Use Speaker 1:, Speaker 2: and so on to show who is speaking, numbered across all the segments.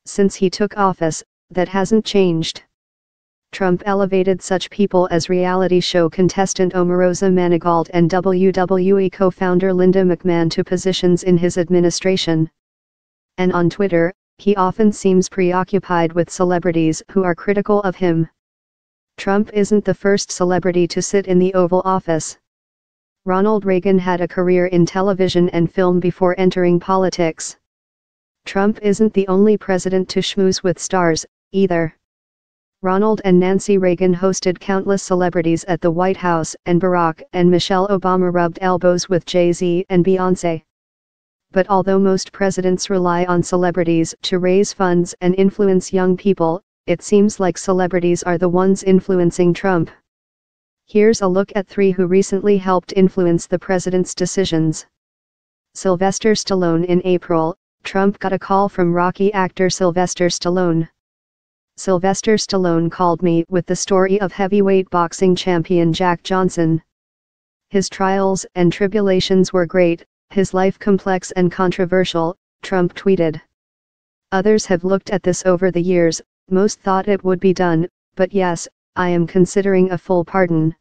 Speaker 1: Since he took office, that hasn't changed. Trump elevated such people as reality show contestant Omarosa Manigault and WWE co-founder Linda McMahon to positions in his administration. And on Twitter, he often seems preoccupied with celebrities who are critical of him. Trump isn't the first celebrity to sit in the Oval Office. Ronald Reagan had a career in television and film before entering politics. Trump isn't the only president to schmooze with stars, either. Ronald and Nancy Reagan hosted countless celebrities at the White House, and Barack and Michelle Obama rubbed elbows with Jay-Z and Beyoncé. But although most presidents rely on celebrities to raise funds and influence young people, it seems like celebrities are the ones influencing Trump. Here's a look at 3 who recently helped influence the president's decisions. Sylvester Stallone. In April, Trump got a call from Rocky actor Sylvester Stallone. Sylvester Stallone called me with the story of heavyweight boxing champion Jack Johnson. His trials and tribulations were great, his life complex and controversial, Trump tweeted. Others have looked at this over the years, most thought it would be done, but yes, I am considering a full pardon.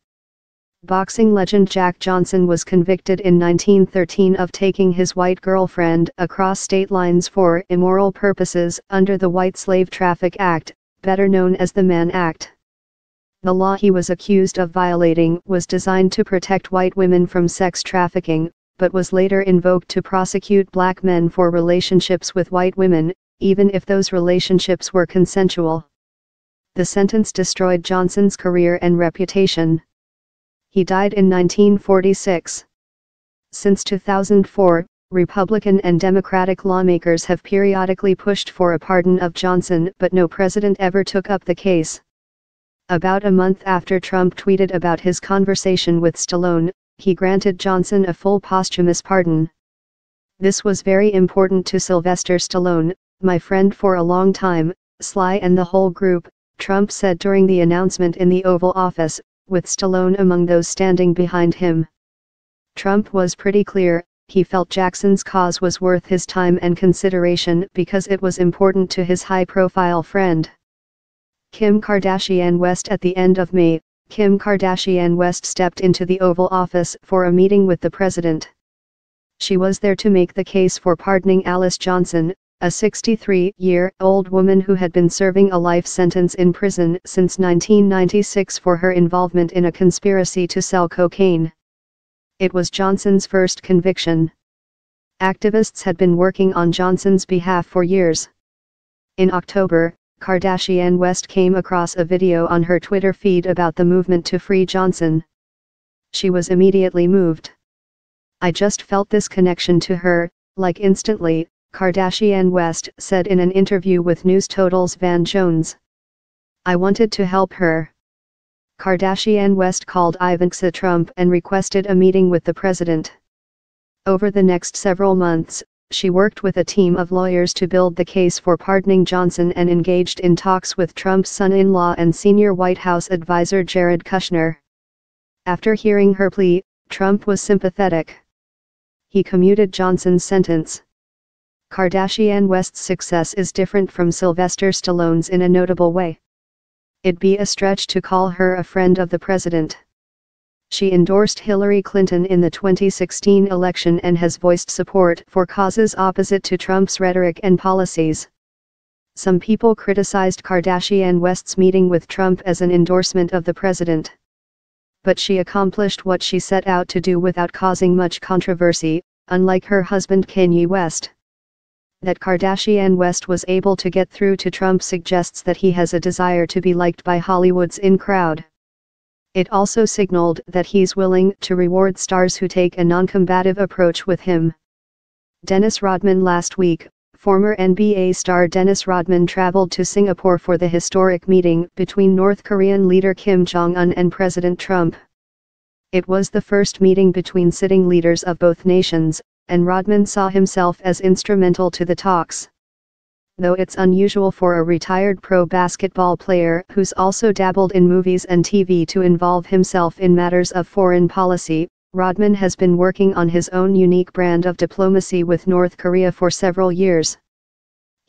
Speaker 1: Boxing legend Jack Johnson was convicted in 1913 of taking his white girlfriend across state lines for immoral purposes under the White Slave Traffic Act, better known as the Mann Act. The law he was accused of violating was designed to protect white women from sex trafficking, but was later invoked to prosecute black men for relationships with white women, even if those relationships were consensual. The sentence destroyed Johnson's career and reputation. He died in 1946. Since 2004, Republican and Democratic lawmakers have periodically pushed for a pardon of Johnson, but no president ever took up the case. About a month after Trump tweeted about his conversation with Stallone, he granted Johnson a full posthumous pardon. This was very important to Sylvester Stallone, my friend for a long time, Sly and the whole group, Trump said during the announcement in the Oval Office, with Stallone among those standing behind him. Trump was pretty clear, he felt Jackson's cause was worth his time and consideration because it was important to his high-profile friend. Kim Kardashian West. At the end of May, Kim Kardashian West stepped into the Oval Office for a meeting with the president. She was there to make the case for pardoning Alice Johnson, a 63-year-old woman who had been serving a life sentence in prison since 1996 for her involvement in a conspiracy to sell cocaine. It was Johnson's first conviction. Activists had been working on Johnson's behalf for years. In October, Kardashian West came across a video on her Twitter feed about the movement to free Johnson. She was immediately moved. I just felt this connection to her, like instantly, Kardashian West said in an interview with News Total's Van Jones. I wanted to help her. Kardashian West called Ivanka Trump and requested a meeting with the president. Over the next several months, she worked with a team of lawyers to build the case for pardoning Johnson and engaged in talks with Trump's son-in-law and senior White House advisor Jared Kushner. After hearing her plea, Trump was sympathetic. He commuted Johnson's sentence. Kardashian West's success is different from Sylvester Stallone's in a notable way. It'd be a stretch to call her a friend of the president. She endorsed Hillary Clinton in the 2016 election and has voiced support for causes opposite to Trump's rhetoric and policies. Some people criticized Kardashian West's meeting with Trump as an endorsement of the president. But she accomplished what she set out to do without causing much controversy, unlike her husband Kanye West. That Kardashian West was able to get through to Trump suggests that he has a desire to be liked by Hollywood's in crowd. It also signaled that he's willing to reward stars who take a non-combative approach with him. Dennis Rodman. Last week, former NBA star Dennis Rodman traveled to Singapore for the historic meeting between North Korean leader Kim Jong-un and President Trump. It was the first meeting between sitting leaders of both nations, and Rodman saw himself as instrumental to the talks. Though it's unusual for a retired pro basketball player who's also dabbled in movies and TV to involve himself in matters of foreign policy, Rodman has been working on his own unique brand of diplomacy with North Korea for several years.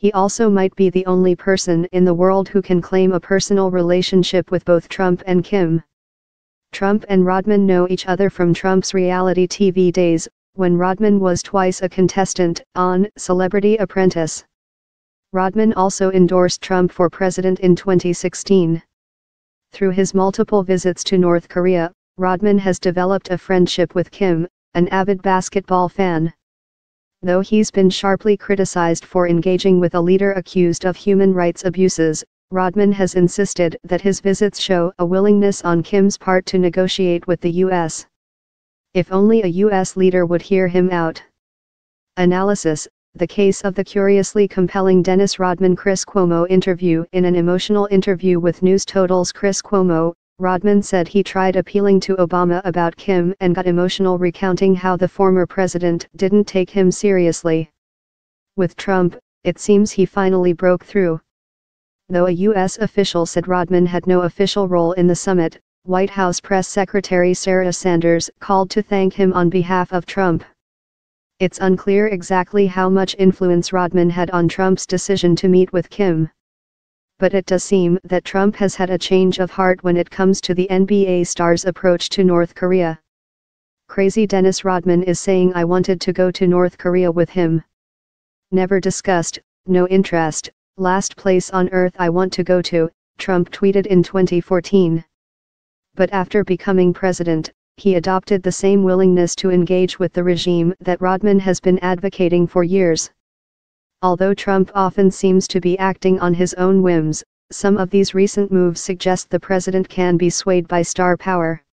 Speaker 1: He also might be the only person in the world who can claim a personal relationship with both Trump and Kim. Trump and Rodman know each other from Trump's reality TV days, when Rodman was twice a contestant on Celebrity Apprentice. Rodman also endorsed Trump for president in 2016. Through his multiple visits to North Korea, Rodman has developed a friendship with Kim, an avid basketball fan. Though he's been sharply criticized for engaging with a leader accused of human rights abuses, Rodman has insisted that his visits show a willingness on Kim's part to negotiate with the U.S. If only a U.S. leader would hear him out. Analysis: the case of the curiously compelling Dennis Rodman-Chris Cuomo interview. In an emotional interview with News Total's Chris Cuomo, Rodman said he tried appealing to Obama about Kim and got emotional, recounting how the former president didn't take him seriously. With Trump, it seems he finally broke through. Though a U.S. official said Rodman had no official role in the summit, White House Press Secretary Sarah Sanders called to thank him on behalf of Trump. It's unclear exactly how much influence Rodman had on Trump's decision to meet with Kim. But it does seem that Trump has had a change of heart when it comes to the NBA star's approach to North Korea. Crazy Dennis Rodman is saying I wanted to go to North Korea with him. Never discussed, no interest, last place on earth I want to go to, Trump tweeted in 2014. But after becoming president, he adopted the same willingness to engage with the regime that Rodman has been advocating for years. Although Trump often seems to be acting on his own whims, some of these recent moves suggest the president can be swayed by star power.